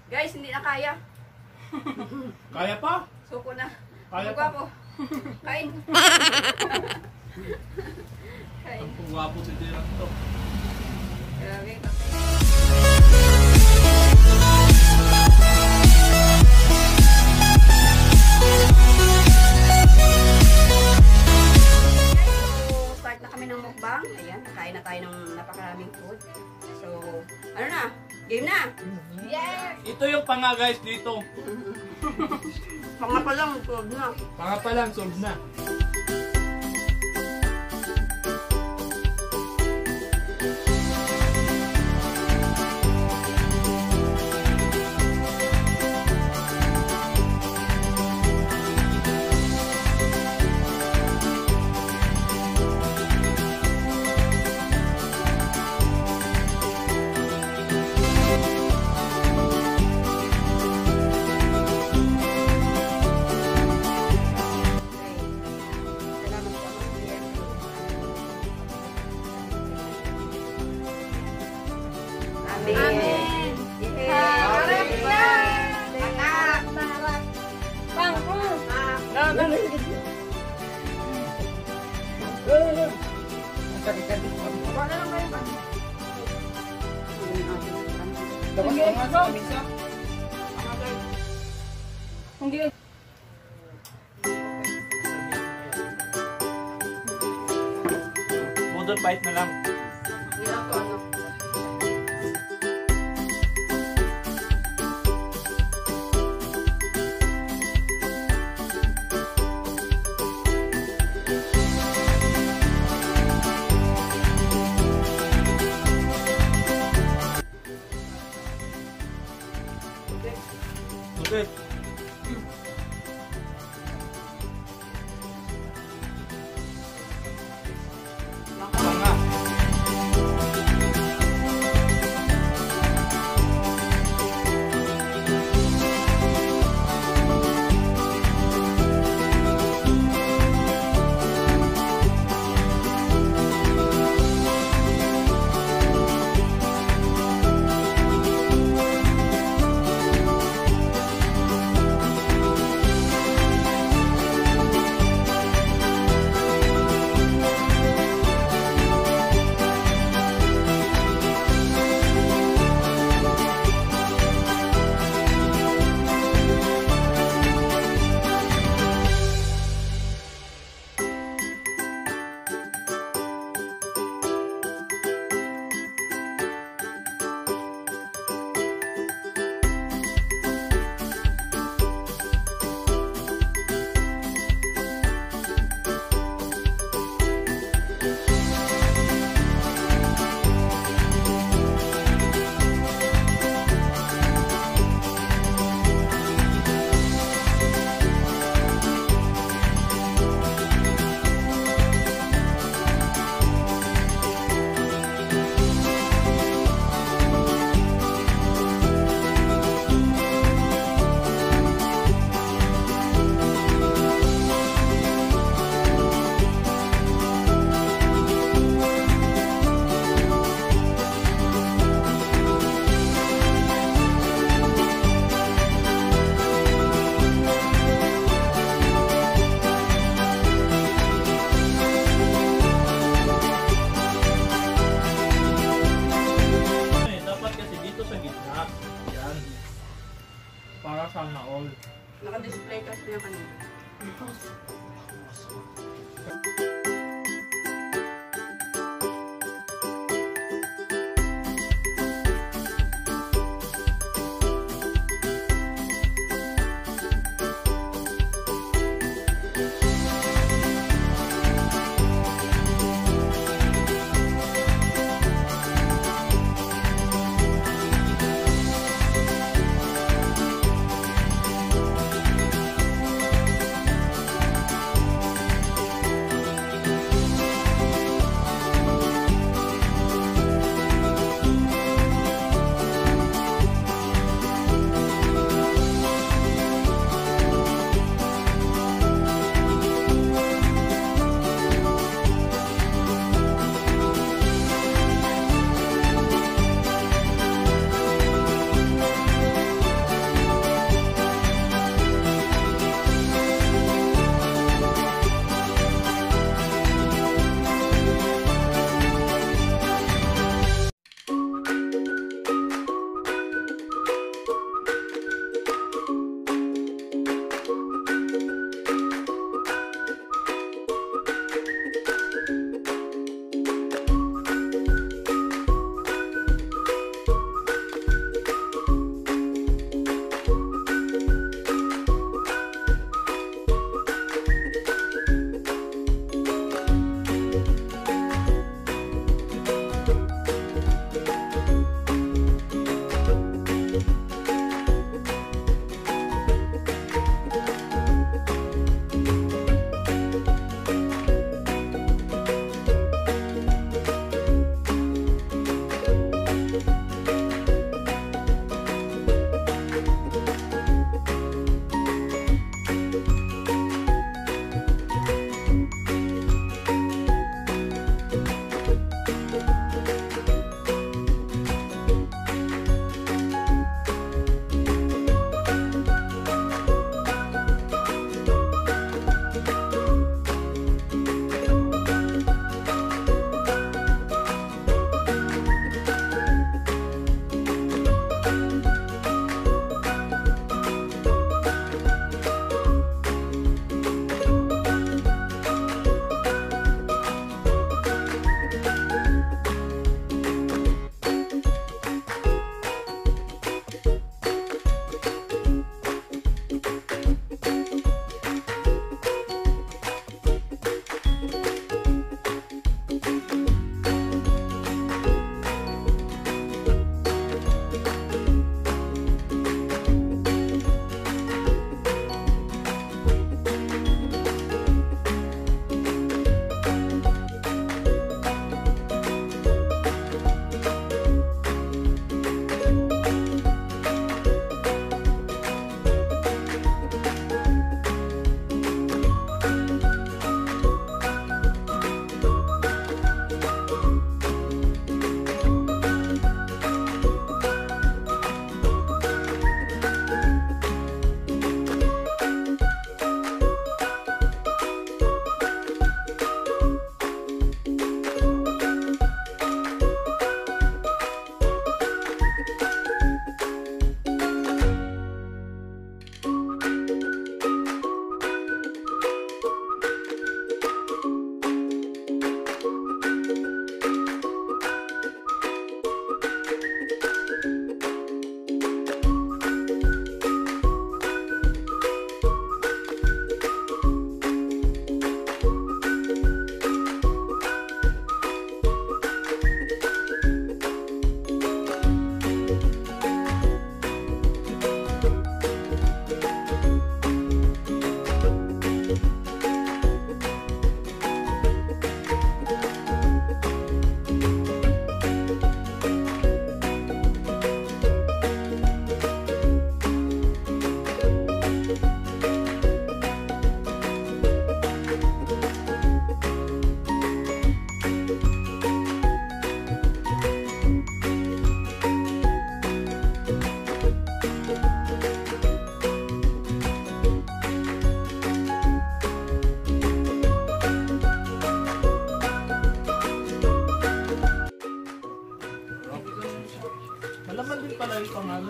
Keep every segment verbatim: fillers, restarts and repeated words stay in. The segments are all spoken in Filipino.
Guys, hindi na kaya. Kaya pa? Suko na. Kaya Ang pa. gwapo. Kain. Kain. Ang gwapo si Dirang to. Grabe. Start na kami ng mukbang. Ayan, nakain na tayo ng napakaraming food. So, ano na? Game na! Yes! Ito yung panga guys dito. Panga pa lang, food na. Panga pa lang, solve na. Amen. Happy birthday, anak. Bang, bang. Wala lang kayo ba? Dapat pa nga sa misa. Hindi. Model bite na lang. Hindi lang to, ano. Okay. Panga. Para sana all. Naka-display kasi niya kanina.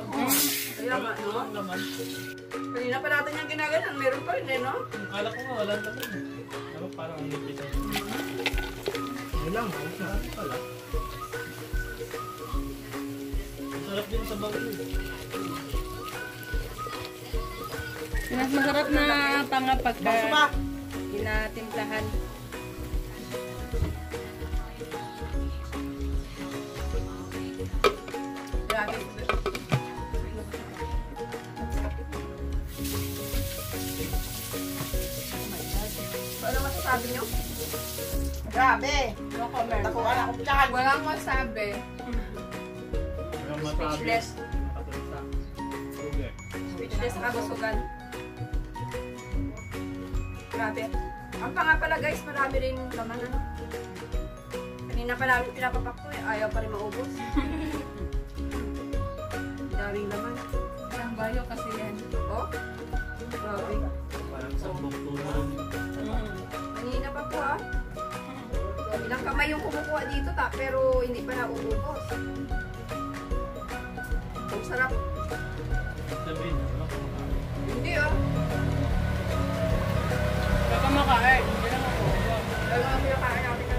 Kaya nga, no? Ang laman. Kanina pa natin yung ginaganan, meron pa rin eh, no? Akala ko nga wala laman. Ano parang ang nipis. Wala, maus na rin pala. Masarap din sa bagay. Mas masarap na tanga pagka tinatimplahan. Grabe. Ano masasabi nyo? Grabe! No comment. Nakuha na akong tiyan. Walang masabi. Walang masabi. Speechless. Nakatulita. Sugar. Speechless sa kabusugan. Grabe. Ang pa nga pala guys, marami rin laman ano. Kanina pa namin pinapapak ko eh, ayaw pa rin maubos. Daming laman. Ang bayo kasi yan. Oh? Grabe. Parang sampung tulong. Kanina pa po ah. Ilang kamay yung kumukuha dito ta, pero hindi pa nauubos. Ang sarap. Sabihin, wala ko makain. Hindi ah. Baka makain. Hindi na makuha. Lalo na pinakain natin